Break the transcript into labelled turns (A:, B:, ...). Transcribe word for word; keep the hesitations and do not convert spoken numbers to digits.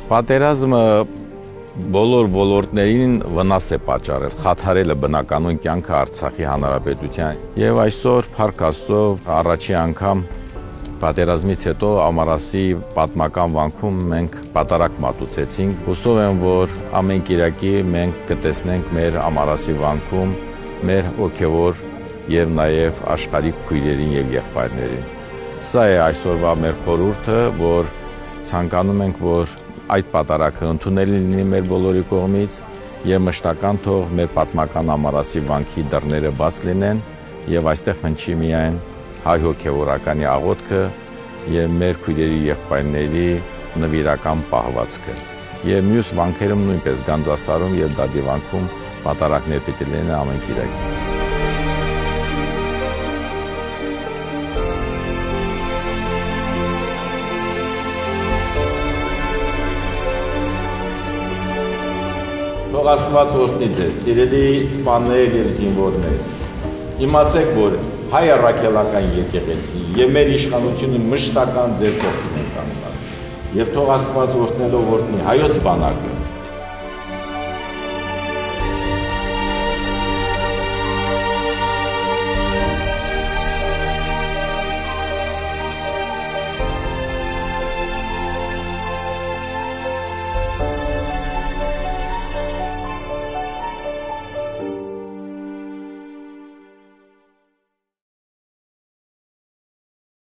A: Պատերազմը բոլոր ոլորտներին վնաս է պատճառել, խաթարել է բնականոն կյանքը Արցախի Հանրապետության։ Եվ այսօր փառք Աստծո առաջի անգամ պատերազմից հետո Ամարասի պատմական վանքում մենք պատարակ մատուցեցինք։ Հուսով եմ, որ ամեն կիրակի մենք կտեսնենք մեր Ամարասի վանքում մեր հոգևոր եւ նաեւ աշխարհիկ քույրերին եւ եղբայրներին։ Սա է այսօրվա մեր խորհուրդը, որ ցանկանում ենք, որ այդ պատարակը ընդունելի լինի մեր բոլորի կողմից եւ մշտական թող մեր պատմական Ամարասի վանքի դռները բաց լինեն եւ այստեղ հնչի միայն հայ հոգեվորականի աղոթքը եւ մեր քույրերի եղբայրների նվիրական պահվածքը։ Եվ մյուս վանքերում նույնպես Գանձասարում եւ Դադի վանքում պատարակներ պետք է լինեն ամեն կիրակի։ Թող Աստված օրհնի ձեզ, սիրելի սպաներ եւ զինվորներ։ Իմացեք, որ հայ առաքելական եկեղեցի եւ մեր իշխանությունը մշտական ձեր կողքին են կանգնած։ Եվ թող Աստված օրհնելով օրհնի հայոց բանակը,